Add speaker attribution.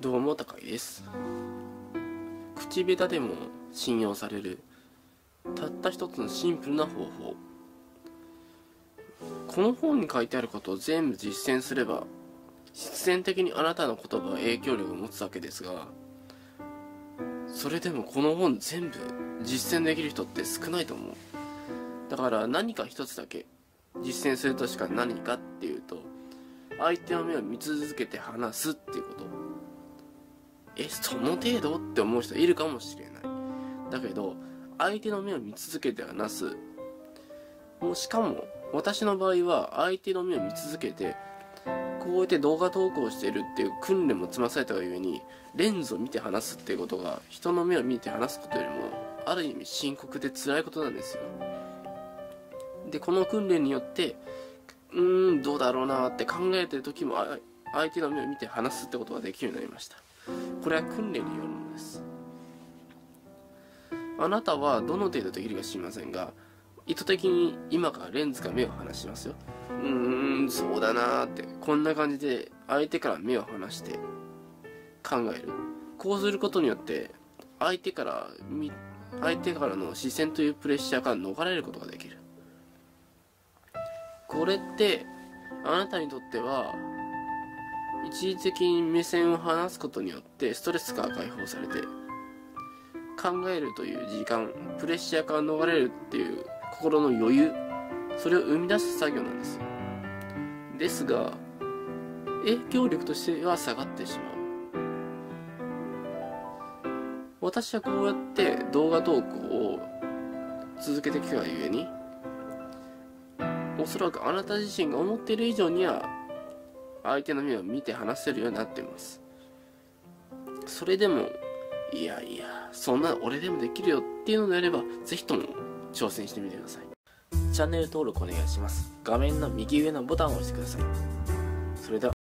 Speaker 1: どうも高井です。口下手でも信用されるたった一つのシンプルな方法。この本に書いてあることを全部実践すれば必然的にあなたの言葉は影響力を持つわけですが、それでもこの本全部実践できる人って少ないと思う。だから何か一つだけ実践するとしか何かっていうと、相手の目を見続けて話すっていうこと。その程度って思う人いるかもしれない。だけど相手の目を見続けて話す。しかも私の場合は相手の目を見続けてこうやって動画投稿してるっていう訓練も積まされたがゆえに、レンズを見て話すっていうことが人の目を見て話すことよりもある意味深刻で辛いことなんですよ。でこの訓練によってどうだろうなって考えてる時も相手の目を見て話すってことができるようになりました。これは訓練によるものです。あなたはどの程度できるか知りませんが、意図的に今からレンズから目を離しますよ。そうだなーって、こんな感じで相手から目を離して考える。こうすることによって相手からの視線というプレッシャーから逃れることができる。これってあなたにとっては一時的に目線を離すことによってストレスから解放されて、考えるという時間、プレッシャーから逃れるっていう心の余裕、それを生み出す作業なんですよ。ですが影響力としては下がってしまう。私はこうやって動画投稿を続けてきたがゆえに、おそらくあなた自身が思っている以上には相手の目を見て話せるようになっています。それでもいやいやそんな俺でもできるよっていうのであれば、ぜひとも挑戦してみてください。チャンネル登録お願いします。画面の右上のボタンを押してください。それでは